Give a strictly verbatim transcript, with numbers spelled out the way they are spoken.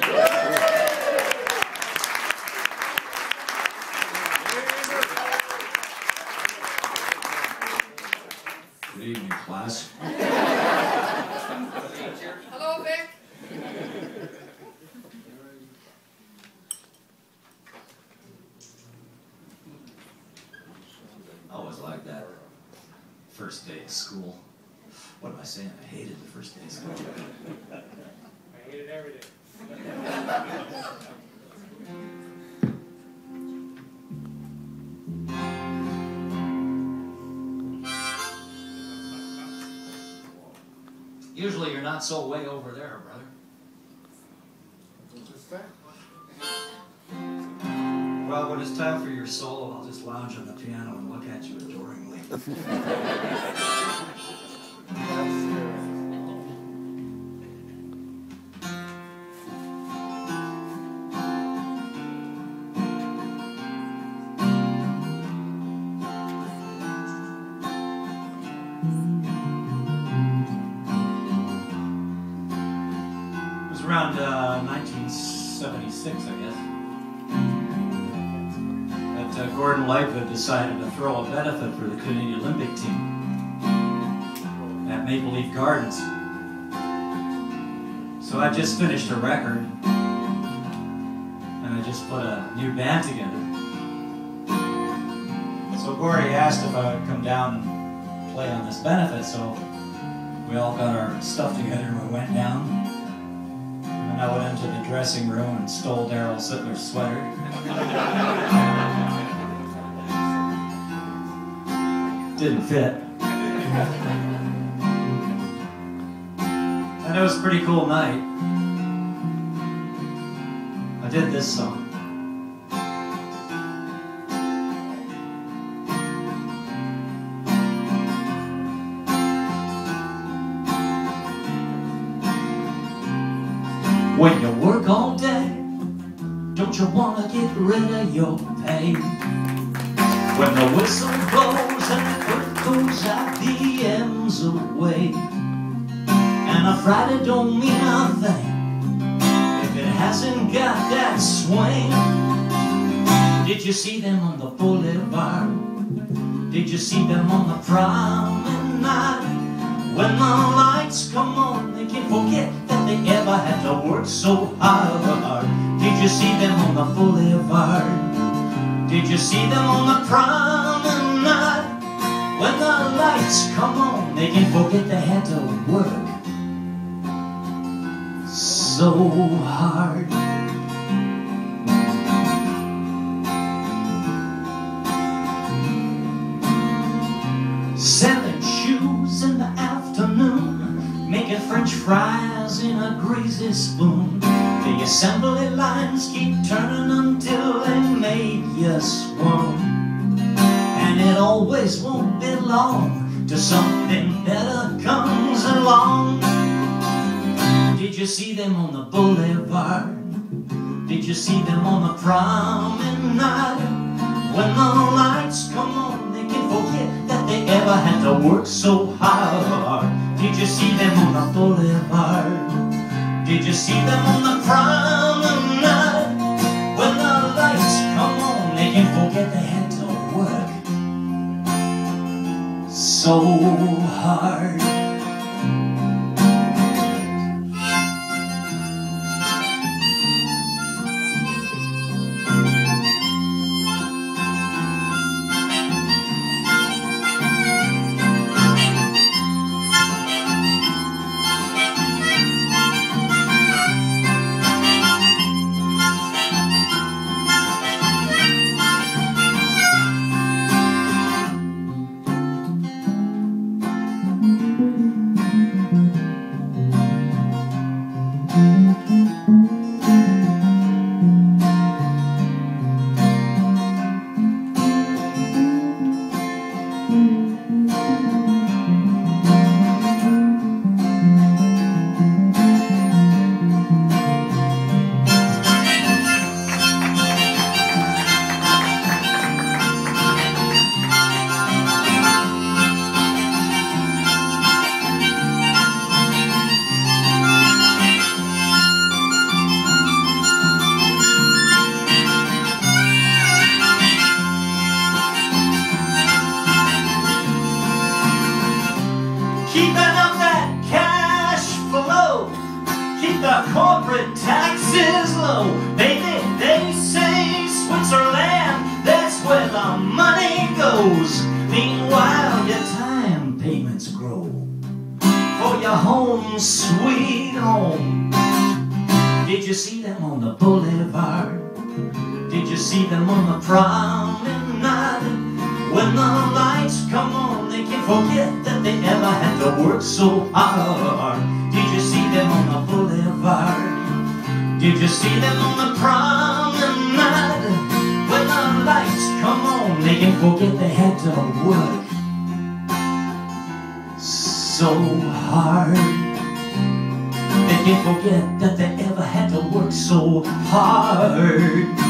Good evening, class. Hello, Vic. I always liked that first day of school. What am I saying? I hated the first day of school. I hate it every day. Usually you're not so way over there, brother. Well, when it's time for your solo, I'll just lounge on the piano and look at you adoringly. It was around uh, nineteen seventy-six, I guess. Uh, Gordon Lightfoot decided to throw a benefit for the Canadian Olympic team at Maple Leaf Gardens. So I just finished a record, and I just put a new band together. So Gordy asked if I would come down and play on this benefit, so we all got our stuff together and we went down. And I went into the dressing room and stole Daryl Sittler's sweater. Didn't fit. And it was a pretty cool night. I did this song. When you work all day, don't you want to get rid of your pain? When the whistle blows and the curtain goes out, the M's away, and a Friday don't mean a thing if it hasn't got that swing. Did you see them on the Boulevard? Did you see them on the promenade? When the lights come on, they can't forget that they ever had to work so hard. Did you see them on the Boulevard? Did you see them on the promenade? When the lights come on, they can't forget they had to work so hard. Selling shoes in the afternoon, making French fries in a greasy spoon. The assembly lines keep turning until they make you swoon. And it always won't be long till something better comes along. Did you see them on the Boulevard? Did you see them on the promenade? When the lights come on, they can forget that they ever had to work so hard. Did you see them on the Boulevard? Did you see them on the promenade? When the lights come on, they can forget they had to work so hard. home, sweet home. Did you see them on the boulevard? Did you see them on the promenade? When the lights come on, they can't forget that they ever had to work so hard. Did you see them on the boulevard? Did you see them on the promenade? When the lights come on, they can't forget they had to work so hard. They can't forget that they ever had to work so hard.